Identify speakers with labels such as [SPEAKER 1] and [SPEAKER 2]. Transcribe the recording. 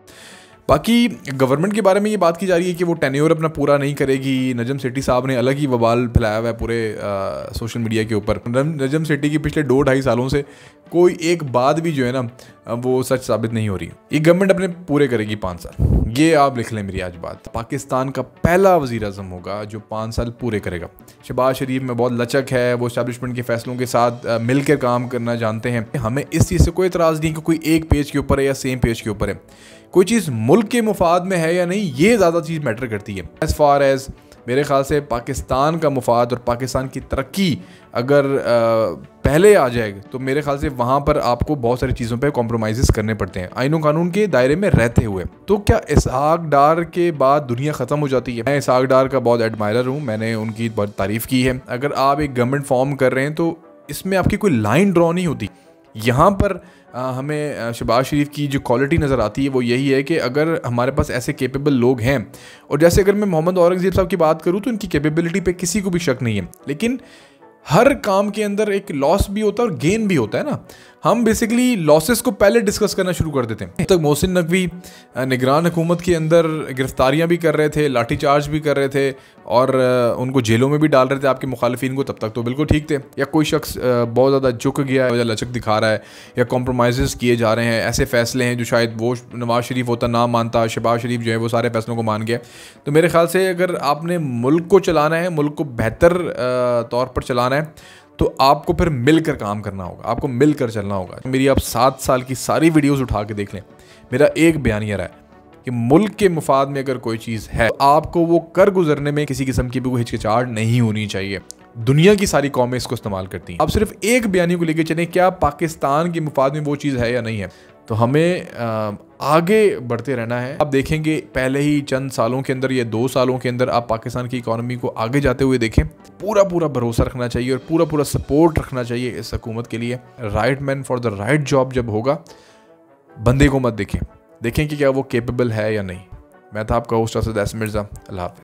[SPEAKER 1] बाकी गवर्नमेंट के बारे में ये बात की जा रही है कि वो टेन्योर अपना पूरा नहीं करेगी। नजम सेठी साहब ने अलग ही बवाल फैलाया हुआ है पूरे सोशल मीडिया के ऊपर। नजम सेठी की पिछले 2-2.5 सालों से कोई एक बात भी जो है ना वो सच साबित नहीं हो रही। ये गवर्नमेंट अपने पूरे करेगी 5 साल, ये आप लिख लें मेरी आज बात। पाकिस्तान का पहला वज़ीर आज़म होगा जो 5 साल पूरे करेगा। शहबाज शरीफ में बहुत लचक है, वो एस्टैब्लिशमेंट के फैसलों के साथ मिलकर काम करना जानते हैं। हमें इस चीज़ से कोई एतराज़ नहीं कि कोई एक पेज के ऊपर है या सेम पेज के ऊपर है। कोई चीज़ मुल्क के मुफाद में है या नहीं, ये ज़्यादा चीज़ मैटर करती है। एज़ फार एज़ मेरे ख़्याल से पाकिस्तान का मुफाद और पाकिस्तान की तरक्की अगर पहले आ जाएगी तो मेरे ख्याल से वहाँ पर आपको बहुत सारी चीज़ों पे कॉम्प्रोमाइज़ करने पड़ते हैं आईन कानून के दायरे में रहते हुए। तो क्या इसहाक डार के बाद दुनिया ख़त्म हो जाती है? मैं इसहाक डार का बहुत एडमायरर हूँ, मैंने उनकी बहुत तारीफ़ की है। अगर आप एक गवर्नमेंट फॉर्म कर रहे हैं तो इसमें आपकी कोई लाइन ड्रॉ नहीं होती। यहाँ पर हमें शहबाज शरीफ की जो क्वालिटी नज़र आती है वो यही है कि अगर हमारे पास ऐसे कैपेबल लोग हैं, और जैसे अगर मैं मोहम्मद औरंगज़ेब साहब की बात करूँ तो इनकी कैपेबिलिटी पे किसी को भी शक नहीं है, लेकिन हर काम के अंदर एक लॉस भी होता है और गेन भी होता है ना। हम बेसिकली लॉसेस को पहले डिस्कस करना शुरू कर देते हैं। तक मोहसिन नकवी निगरान हुकूमत के अंदर गिरफ्तारियां भी कर रहे थे, लाठीचार्ज भी कर रहे थे और उनको जेलों में भी डाल रहे थे आपके मुखालिफिन को, तब तक तो बिल्कुल ठीक थे। या कोई शख्स बहुत ज़्यादा झुक गया है या लचक दिखा रहा है या कॉम्प्रोमाइज़ किए जा रहे हैं, ऐसे फैसले हैं जो शायद वो नवाज शरीफ होता ना मानता, शहबाज शरीफ जो है वो सारे फैसलों को मान गया। तो मेरे ख्याल से अगर आपने मुल्क को चलाना है, मुल्क को बेहतर तौर पर चलाना है, तो आपको फिर मिलकर काम करना होगा, आपको मिलकर चलना होगा। मेरी आप 7 साल की सारी वीडियोस उठा के देख लें, मेरा एक बयान ये रहा है कि मुल्क के मुफाद में अगर कोई चीज़ है तो आपको वो कर गुजरने में किसी किस्म की भी कोई हिचकिचाहट नहीं होनी चाहिए। दुनिया की सारी कौमें इसको इस्तेमाल करती हैं। आप सिर्फ एक बयानी को लेकर चलें, क्या पाकिस्तान के मुफाद में वो चीज़ है या नहीं है। तो हमें आगे बढ़ते रहना है। आप देखेंगे पहले ही चंद सालों के अंदर या 2 सालों के अंदर आप पाकिस्तान की इकॉनमी को आगे जाते हुए देखें। पूरा भरोसा रखना चाहिए और पूरा सपोर्ट रखना चाहिए इस हुकूमत के लिए। Right man for the right job जब होगा, बंदे को मत देखें कि क्या वो कैपेबल है या नहीं। मैं था आपका होस्ट असद मिर्ज़ा। अल्लाह हाफ़िज़।